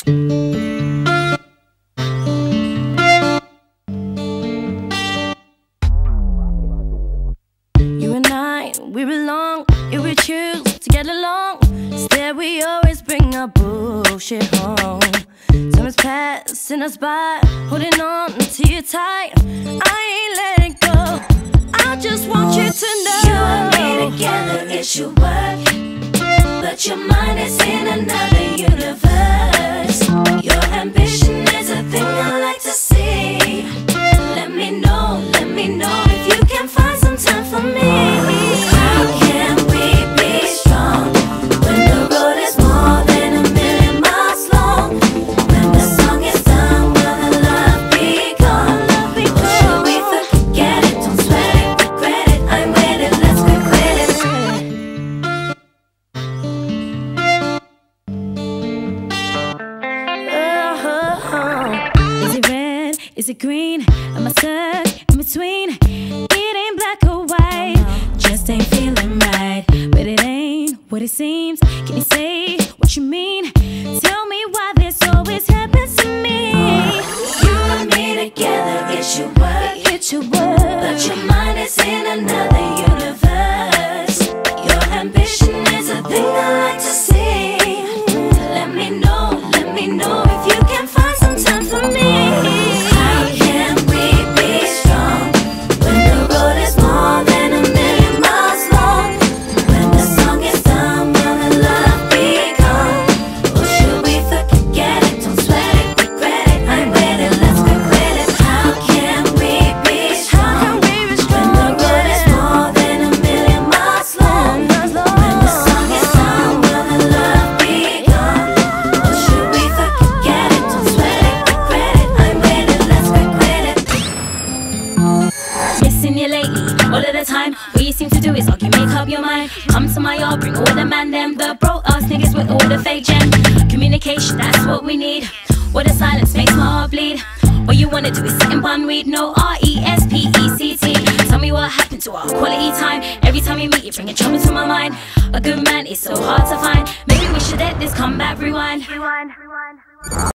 You and I, we belong. If we choose to get along, instead we always bring our bullshit home. Time is passing us by, holding on to you tight. I ain't letting go, I just want you to know. You and me together, it should work, but your mind is in another universe. Your ambition is a thing I like to see. Let me know if you can find some time for me. How can we be strong when the road is more than 1,000,000 miles long? When the song is done, will the love be gone? Or should we forget it? Don't sweat it, regret it. I'm with it, let's quit it. Is it red? Is it green? Am I stuck in between? It ain't black or white, just ain't feeling right. But it ain't what it seems. Can you say what you mean? Tell me why this always happens to me. You and me together, it should work, but your mind is in another universe. Your ambition is a thing I like to see. Let me know if you can find some time for me. How can we be strong when the road is more than 1,000,000 miles long? When the song is done, will the love be gone? Or should we forget it? Don't sweat it, regret it. I'm with it, let's quit it. How can we be strong when the road is more than 1,000,000 miles long? When the song is done, will the love be gone? Or should we forget it? Don't sweat it, regret it. I'm with it, let's quit it. Missing you lately, all of the time. What you seem to do is argue, make up your mind. Come to my yard, bring all the man them, the bro-ass niggas with all the fake gem. Communication, that's what we need. What the silence makes my heart bleed. All you wanna do is sit and bun weed. No RESPECT. Tell me what happened to our quality time. Every time we meet, you're bringing trouble to my mind. A good man is so hard to find. Maybe we should let this come back, rewind.